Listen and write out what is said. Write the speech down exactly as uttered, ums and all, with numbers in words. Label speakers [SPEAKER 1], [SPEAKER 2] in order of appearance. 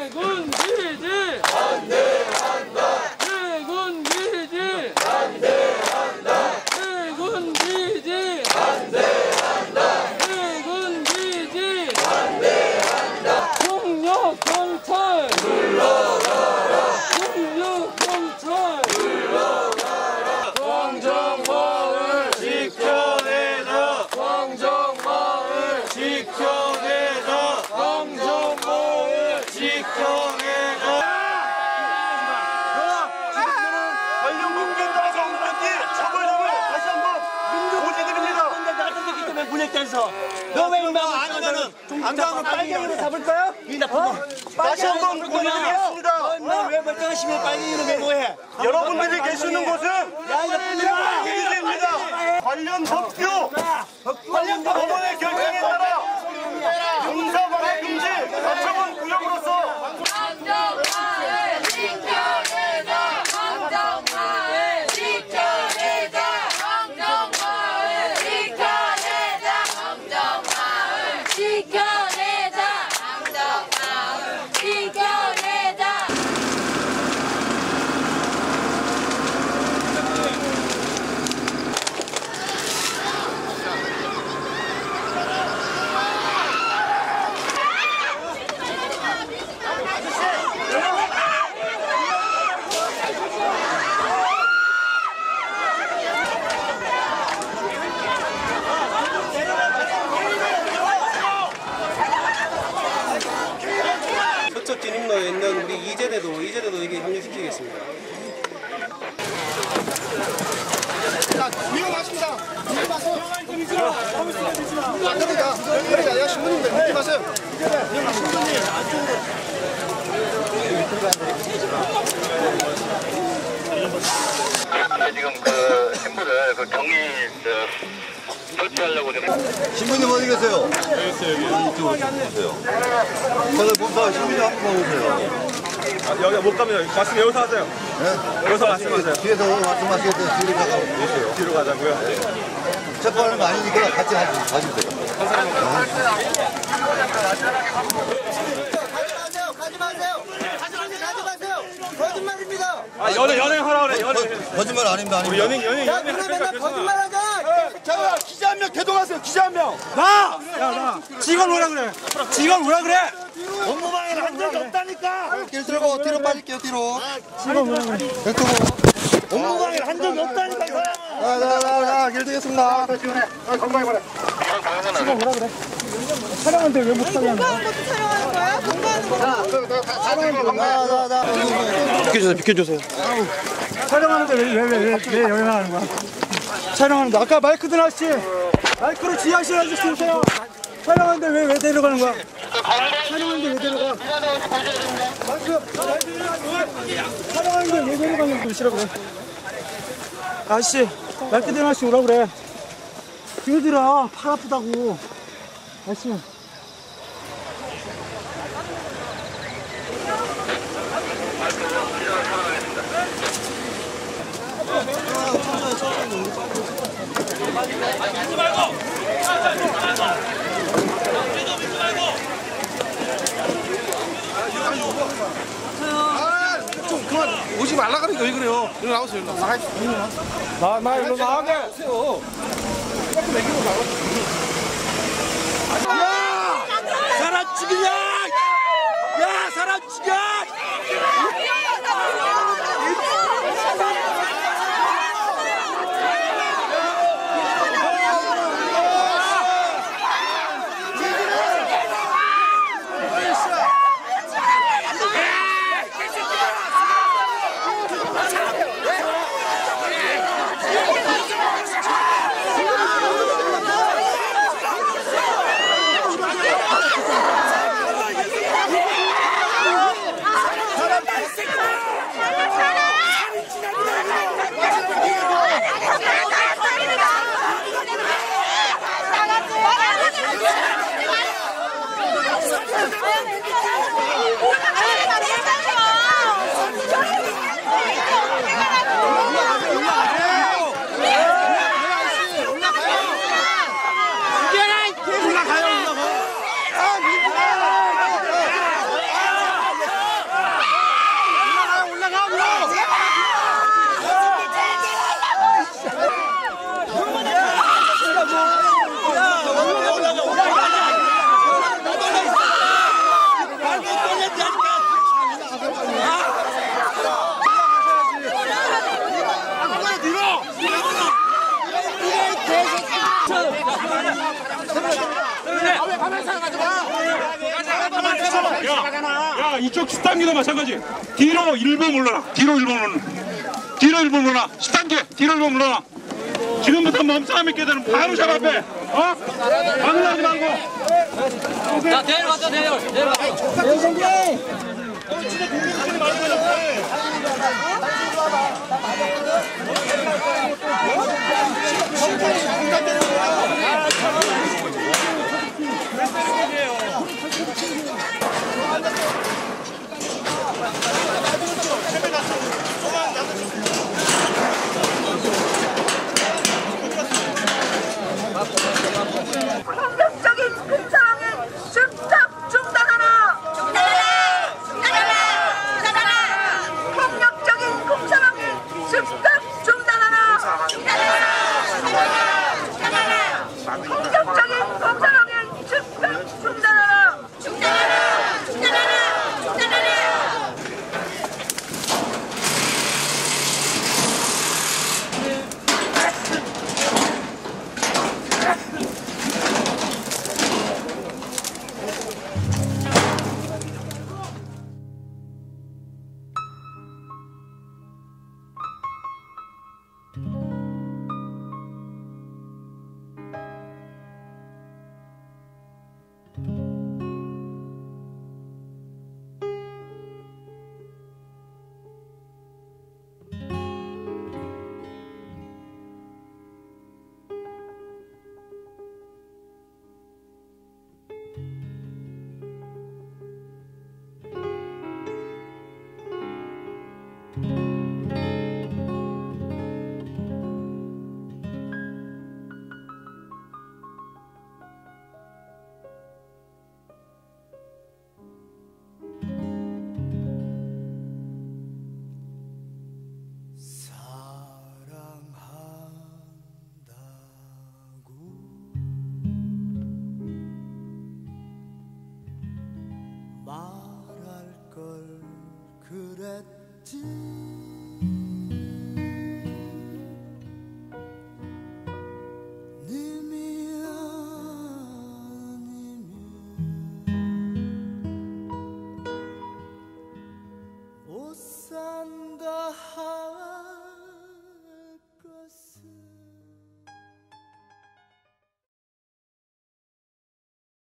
[SPEAKER 1] 해군 기지 반대한다. 해군 기지 반대한다. 해군 기지 반대한다. 해군 기지 반대한다. 폭력 경찰 물러가라. 폭력 경찰 물러가라. 광정마을 지켜내자. 광정마을 지켜내자. 광정마을 지켜내자.
[SPEAKER 2] 관련 문제에 따라서 엉뚱히 처벌력을 다시 한번 고지드립니다.
[SPEAKER 3] 나쁜 새끼 때문에 문했다면서. 너 왜 인방을 아니면은 안방을 빨갱이로 잡을 거야? 이 나쁜 놈.
[SPEAKER 2] 다시 한번 고지드리겠습니다.
[SPEAKER 3] 너왜 멀쩡한 시민을 빨갱이로 메모해?
[SPEAKER 2] 여러분들이 계시는 곳은 빨갱이입니다. 관련 법규, 관련 법원의 결정에 따라 용사방해 금지 가처분 구역으로서
[SPEAKER 4] 광정마을 지켜내자. 광정마을 지켜내자. 광정마을 지켜내자. 광정마을 지켜내자. 광정마을 지켜내자.
[SPEAKER 5] 서쪽 진입로에 있는 우리 이제대도 이제대도 여기 합류시키겠습니다.
[SPEAKER 2] 자, 위험하십니다. 묻지 마세요. 그러니까, 그러니까, 야, 신부님들 묻지 마세요. 신부님, 안쪽으로.
[SPEAKER 6] 지금 그 신부를 그 격리 설치하려고 좀.
[SPEAKER 7] 신부님 어디 계세요? 여기 있어요, 여기. 이쪽으로 오세요. 저는 몸사 신부님 한 번 오세요.
[SPEAKER 2] 아, 여기 못 가면 말씀 여기서 하세요.
[SPEAKER 7] 네?
[SPEAKER 2] 여기서 말씀하세요.
[SPEAKER 7] 뒤에서 말씀하실 때 뒤로 가고 오세요.
[SPEAKER 2] 뒤로 가자고요.
[SPEAKER 7] 체포하는 거 아니니까 같이 가주세요.
[SPEAKER 2] 한 사람은
[SPEAKER 3] 가지 마세요. 가지 마세요. 가지 마세요. 거짓말입니다.
[SPEAKER 2] 아, 연애, 연행 하라 그래, 연행.
[SPEAKER 7] 거, 거짓말 아닙니다, 아닙니다.
[SPEAKER 2] 우리 연행, 연행,
[SPEAKER 3] 야,
[SPEAKER 2] 연행.
[SPEAKER 3] 그래 맨날 거짓말하자.
[SPEAKER 2] 자, 기자 한 명 대동하세요, 기자 한 명. 나! 야, 나. 직원 오라 그래. 직원 오라 그래. 업무방해를 한 적이 없다니까.
[SPEAKER 7] 길 들고 뒤로 빠질게요, 뒤로.
[SPEAKER 2] 직원 오라 그래. 업무방해를 한 적이 없다니까, 이 사람은.
[SPEAKER 7] 자, 자, 자, 자, 길 되겠습니다.
[SPEAKER 2] 건강해봐라.
[SPEAKER 4] 공부하는 것도 촬영하는 거야? 공부하는 거.
[SPEAKER 2] 비켜주세요, 비켜주세요. 촬영하는데 왜, 왜, 왜, 왜 여행하는 거야? 촬영하는데, 아까 마이크 들어왔지? 마이크로 지하실 아저씨 오세요. 촬영하는데 왜, 왜 데려가는 거야? 촬영하는데 왜 데려가? 마이크, 마이크 들어왔지? 촬영하는데 왜 데려가는 거야? 그래. 아저씨, 마이크 들어왔지 오라 그래. 얘들아, 팔 아프다고. 아저씨.
[SPEAKER 1] 하지 말고!
[SPEAKER 2] 아, 좀 그만 오지 말라 그러니까 왜 그래요? 일로 나오세요. 일로 나가. 나, 나 일로 나가게. 오세요. 야! 사람 죽이냐! 야, 사람 죽여!
[SPEAKER 4] 사람
[SPEAKER 8] 야, 야, 이쪽 십 단계도 마찬가지. 뒤로 일부 물러나. 뒤로 일부 물러나. 뒤로 일부 물러나. 십 단계 뒤로 일부 물러나. 지금부터 멈춰 믿게 되는 바로 샵 앞에. 어? 방해하지 말고.
[SPEAKER 1] 자, 내려가자, 내려. 내려가.
[SPEAKER 4] 폭력적인 공상황에 즉각 중단하라! 중단하라! 중단하라! 중단하라! 폭력적인 공상황에 즉각 중단하라! 중단하라! 중단하라! 폭력적인 공상황에 즉각 중단하라! 중단하라! 중단하라! 중단하라!
[SPEAKER 9] 못 산다.